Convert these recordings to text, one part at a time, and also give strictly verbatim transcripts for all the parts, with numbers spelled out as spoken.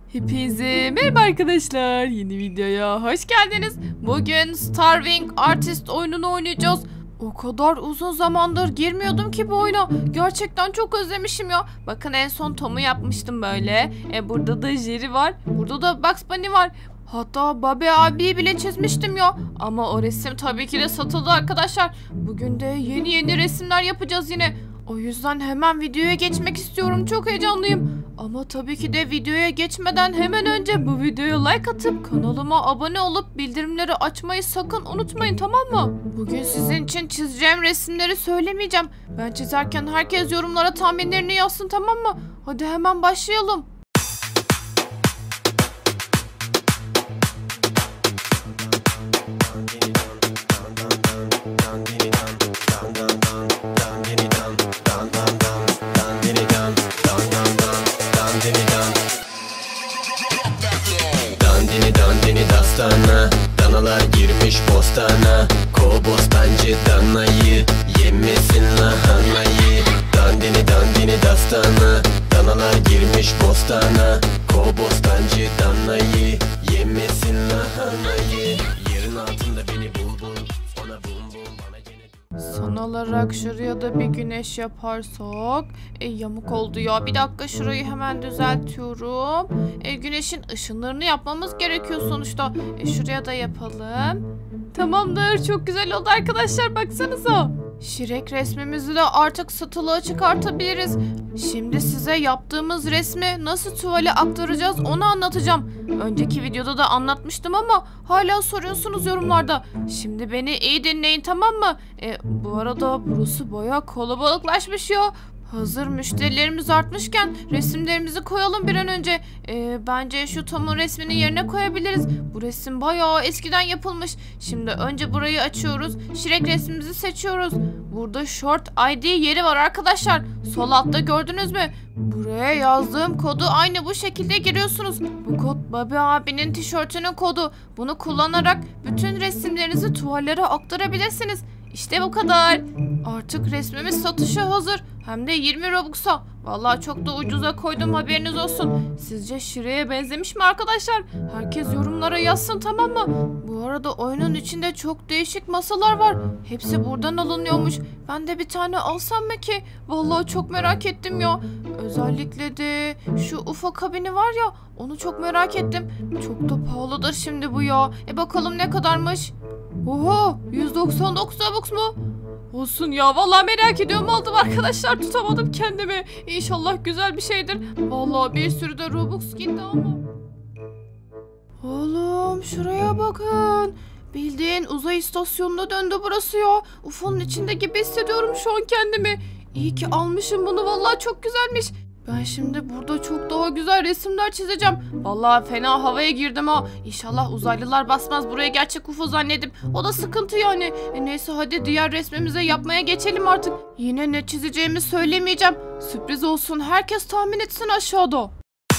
Hepinize merhaba arkadaşlar. Yeni videoya hoş geldiniz. Bugün Starving Artist oyununu oynayacağız. O kadar uzun zamandır girmiyordum ki bu oyuna. Gerçekten çok özlemişim ya. Bakın en son Tom'u yapmıştım böyle. E, burada da Jerry var. Burada da Bugs Bunny var. Hatta Bobby abiyi bile çizmiştim ya. Ama o resim tabii ki de satıldı arkadaşlar. Bugün de yeni yeni resimler yapacağız yine. O yüzden hemen videoya geçmek istiyorum. Çok heyecanlıyım. Ama tabii ki de videoya geçmeden hemen önce bu videoya like atıp kanalıma abone olup bildirimleri açmayı sakın unutmayın, tamam mı? Bugün sizin için çizeceğim resimleri söylemeyeceğim. Ben çizerken herkes yorumlara tahminlerini yazsın, tamam mı? Hadi hemen başlayalım. Dandini dandini dastana, danalar girmiş bostana. Kobostancı danayı yemesin lahanayı. Dandini dandini dastana, danalar girmiş bostana. Kobostancı danayı yemesin lahanayı. Yerin altında beni bul bul, ona bum bum bana gene. Son olarak şuraya da bir güneş yaparsak. E, yamuk oldu ya. Bir dakika, şurayı hemen düzeltiyorum. E, güneşin ışınlarını yapmamız gerekiyor sonuçta. E, şuraya da yapalım. Tamamdır. Çok güzel oldu arkadaşlar. Baksanıza. Şirek resmimizi de artık satılığa çıkartabiliriz. Şimdi size yaptığımız resmi nasıl tuvale aktaracağız onu anlatacağım. Önceki videoda da anlatmıştım ama hala soruyorsunuz yorumlarda. Şimdi beni iyi dinleyin, tamam mı? E, bu arada burası bayağı kalabalıklaşmış ya. Hazır müşterilerimiz artmışken resimlerimizi koyalım bir an önce. Ee, bence şu Tom'un resmini yerine koyabiliriz. Bu resim bayağı eskiden yapılmış. Şimdi önce burayı açıyoruz. Şirek resmimizi seçiyoruz. Burada Short I D yeri var arkadaşlar. Sol altta gördünüz mü? Buraya yazdığım kodu aynı bu şekilde giriyorsunuz. Bu kod Bobby abinin tişörtünün kodu. Bunu kullanarak bütün resimlerinizi tuvallere aktarabilirsiniz. İşte bu kadar. Artık resmimiz satışa hazır. Hem de yirmi Robux'a. Vallahi çok da ucuza koydum, haberiniz olsun. Sizce Şire'ye benzemiş mi arkadaşlar? Herkes yorumlara yazsın, tamam mı? Bu arada oyunun içinde çok değişik masalar var. Hepsi buradan alınıyormuş. Ben de bir tane alsam mı ki? Vallahi çok merak ettim ya. Özellikle de şu U F O kabini var ya, onu çok merak ettim. Çok da pahalıdır şimdi bu ya. E bakalım ne kadarmış? Oha, yüz doksan dokuz Robux mu? Olsun ya, vallahi merak ediyorum, aldım arkadaşlar, tutamadım kendimi. İnşallah güzel bir şeydir. Vallahi bir sürü de Robux gitti ama. Oğlum şuraya bakın. Bildiğin uzay istasyonuna döndü burası ya. U F O'nun içinde gibi hissediyorum şu an kendimi. İyi ki almışım bunu, vallahi çok güzelmiş. Ben şimdi burada çok daha güzel resimler çizeceğim. Vallahi fena havaya girdim ha. İnşallah uzaylılar basmaz buraya gerçek U F O zannedip. O da sıkıntı yani. E neyse, hadi diğer resmimize yapmaya geçelim artık. Yine ne çizeceğimi söylemeyeceğim. Sürpriz olsun, herkes tahmin etsin aşağıda.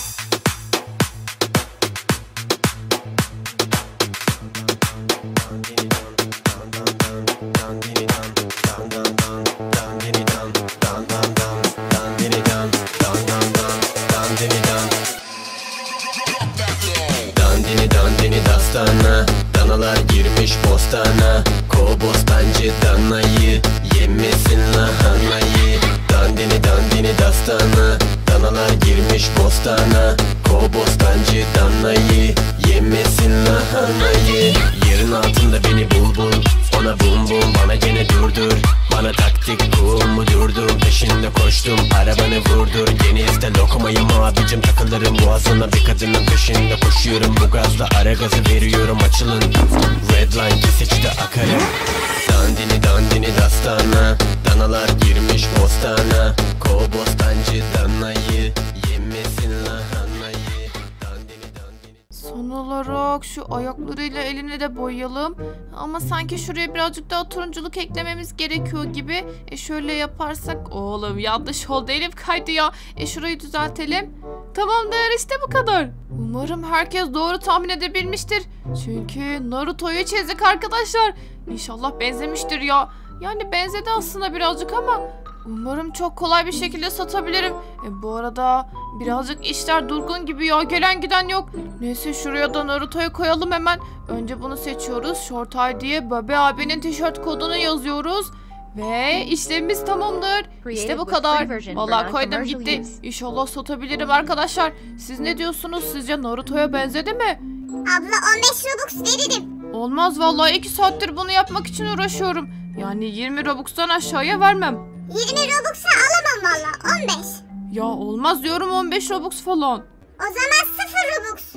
Dandini dandini dastana, danalar girmiş bostana. Kobostancı danayı yemesin lahanayı. Dandini dandini dastana, danalar girmiş bostana. Kobostancı danayı yemesin lahanayı. Yerin altında beni bul bul, ona bum bum bana gene durdur. Bana taktik cool mu durdum, peşinde koştum, arabanı vurdur. Denizde lokumayım abicim, takılırım boğazına, bir kadının peşinde koşuyorum. Bu gazla ara gazı veriyorum, açılın. Redline keseçte akarım. Dandini dandini dastana, danalar girmiş bostana. Kobostancı danayı yemesin lahanayı. Dandini dandini. Son olarak şu ayaklarıyla elini de boyayalım. Ama sanki şuraya birazcık daha turunculuk eklememiz gerekiyor gibi. E şöyle yaparsak, oğlum yanlış oldu, elim kaydı ya. E şurayı düzeltelim. Tamamdır, işte bu kadar. Umarım herkes doğru tahmin edebilmiştir. Çünkü Naruto'yu çizdik arkadaşlar. İnşallah benzemiştir ya. Yani benzedi aslında birazcık ama Umarım çok kolay bir şekilde satabilirim. E, bu arada birazcık işler durgun gibi ya. Gelen giden yok. Neyse şuraya da Naruto'yu koyalım hemen. Önce bunu seçiyoruz. Short I D'ye Babi abinin tişört kodunu yazıyoruz. Ve işlemimiz tamamdır. İşte bu kadar. Vallahi koydum gitti. İnşallah satabilirim arkadaşlar. Siz ne diyorsunuz? Sizce Naruto'ya benzedi mi? Abla on beş Robux veririm. Olmaz vallahi, iki saattir bunu yapmak için uğraşıyorum. Yani yirmi Robux'tan aşağıya vermem. yirmi Robux'a alamam valla, on beş. Ya olmaz diyorum, on beş Robux falan. O zaman sıfır Robux.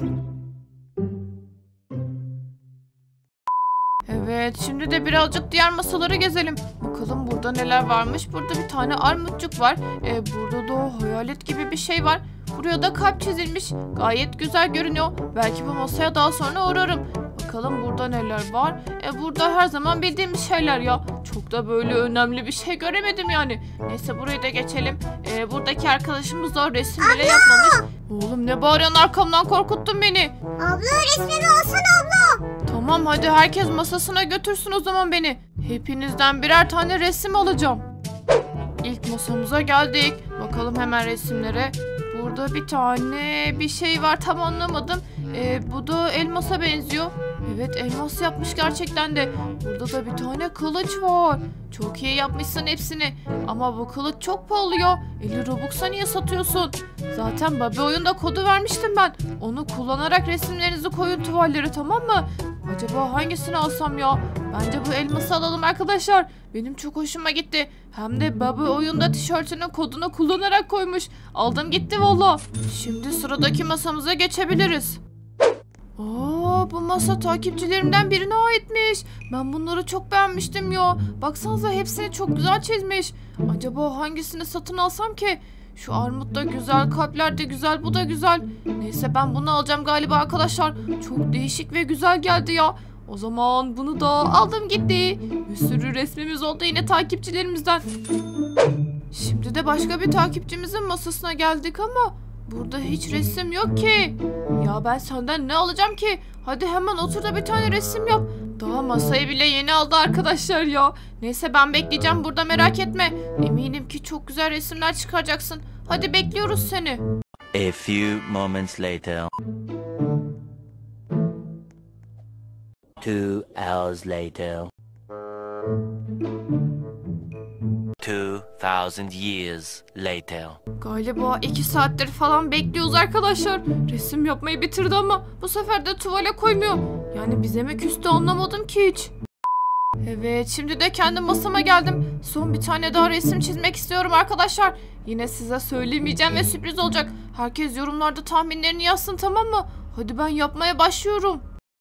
Evet, şimdi de birazcık diğer masaları gezelim. Bakalım burada neler varmış. Burada bir tane armutçuk var. Ee, burada da hayalet gibi bir şey var. Buraya da kalp çizilmiş. Gayet güzel görünüyor. Belki bu masaya daha sonra uğrarım. Bakalım burada neler var. E, burada her zaman bildiğimiz şeyler ya. Çok da böyle önemli bir şey göremedim yani. Neyse burayı da geçelim. E, buradaki arkadaşımız da resim bile yapmamış. Oğlum ne bağırıyorsun, arkamdan korkuttun beni. Abla resmimi alsana abla. Tamam hadi herkes masasına götürsün o zaman beni. Hepinizden birer tane resim alacağım. İlk masamıza geldik. Bakalım hemen resimlere. Burada bir tane bir şey var, tam anlamadım. Ee, bu da elmasa benziyor. Evet, elmas yapmış gerçekten de. Burada da bir tane kılıç var. Çok iyi yapmışsın hepsini. Ama bu kılıç çok pahalı ya. elli Robux'a niye satıyorsun? Zaten Babi oyunda kodu vermiştim ben. Onu kullanarak resimlerinizi koyun tuvallere, tamam mı? Acaba hangisini alsam ya? Bence bu elması alalım arkadaşlar. Benim çok hoşuma gitti. Hem de Babi oyunda tişörtünün kodunu kullanarak koymuş. Aldım gitti valla. Şimdi sıradaki masamıza geçebiliriz. Aa, bu masa takipçilerimden birine aitmiş. Ben bunları çok beğenmiştim ya. Baksanıza hepsini çok güzel çizmiş. Acaba hangisini satın alsam ki? Şu armut da güzel, kalpler de güzel, bu da güzel. Neyse ben bunu alacağım galiba arkadaşlar. Çok değişik ve güzel geldi ya. O zaman bunu da aldım gitti. Bir sürü resmimiz oldu yine takipçilerimizden. Şimdi de başka bir takipçimizin masasına geldik ama burada hiç resim yok ki. Ya ben senden ne alacağım ki? Hadi hemen otur da bir tane resim yap. Daha masayı bile yeni aldı arkadaşlar ya. Neyse ben bekleyeceğim burada, merak etme. Eminim ki çok güzel resimler çıkaracaksın. Hadi bekliyoruz seni. A few moments later. Two hours later. Two thousand years later. Galiba iki saattir falan bekliyoruz arkadaşlar. Resim yapmayı bitirdi ama bu sefer de tuvale koymuyor. Yani bize mi küstü, anlamadım ki hiç. Evet, şimdi de kendi masama geldim. Son bir tane daha resim çizmek istiyorum arkadaşlar. Yine size söylemeyeceğim ve sürpriz olacak. Herkes yorumlarda tahminlerini yazsın, tamam mı? Hadi ben yapmaya başlıyorum.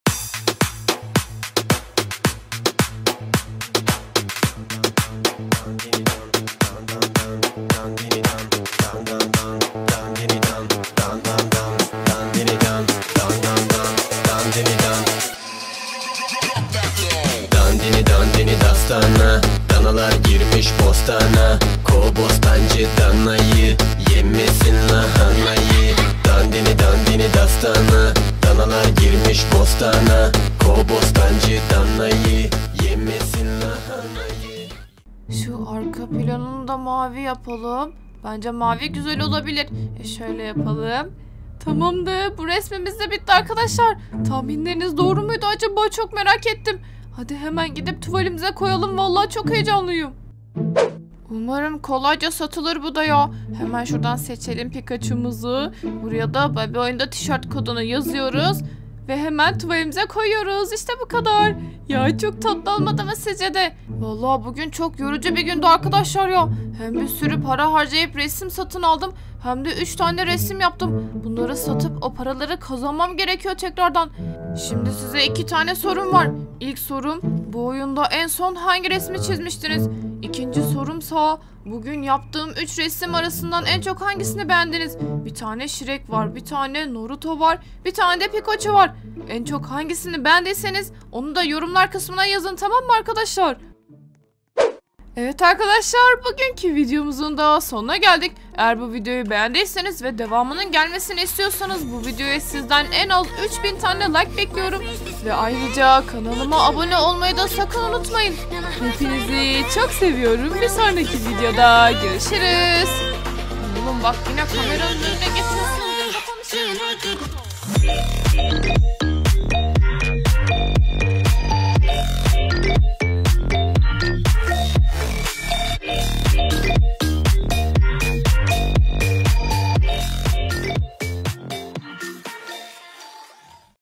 Dandini dandini dastana, danalar girmiş bostana. Kobostancı danayı yemesin lahanayı. Dandini dandini dastana, danalar girmiş bostana. Kobostancı danayı yemesin lahanayı. Şu arka planını da mavi yapalım. Bence mavi güzel olabilir. E şöyle yapalım. Tamamdır. Bu resmimiz de bitti arkadaşlar. Tahminleriniz doğru muydu acaba? Çok merak ettim. Hadi hemen gidip tuvalimize koyalım. Vallahi çok heyecanlıyım. Umarım kolayca satılır bu da ya. Hemen şuradan seçelim Pikachu'muzu. Buraya da Babi oyunda tişört kodunu yazıyoruz. Ve hemen tuvalimize koyuyoruz. İşte bu kadar. Ya çok tatlı olmadı mı sizce de? Vallahi bugün çok yorucu bir gündü arkadaşlar ya. Hem bir sürü para harcayıp resim satın aldım. Hem de üç tane resim yaptım. Bunları satıp o paraları kazanmam gerekiyor tekrardan. Şimdi size iki tane sorum var. İlk sorum, bu oyunda en son hangi resmi çizmiştiniz? İkinci sorumsa, bugün yaptığım üç resim arasından en çok hangisini beğendiniz? Bir tane Shrek var, bir tane Naruto var, bir tane de Pikachu var. En çok hangisini beğendiyseniz onu da yorumlar kısmına yazın, tamam mı arkadaşlar? Evet arkadaşlar, bugünkü videomuzun da sonuna geldik. Eğer bu videoyu beğendiyseniz ve devamının gelmesini istiyorsanız bu videoya sizden en az üç bin tane like bekliyorum. Ve ayrıca kanalıma abone olmayı da sakın unutmayın. Hepinizi çok seviyorum. Bir sonraki videoda görüşürüz. Oğlum bak, yine kameranın önüne geçiyorsun. Kapanışı.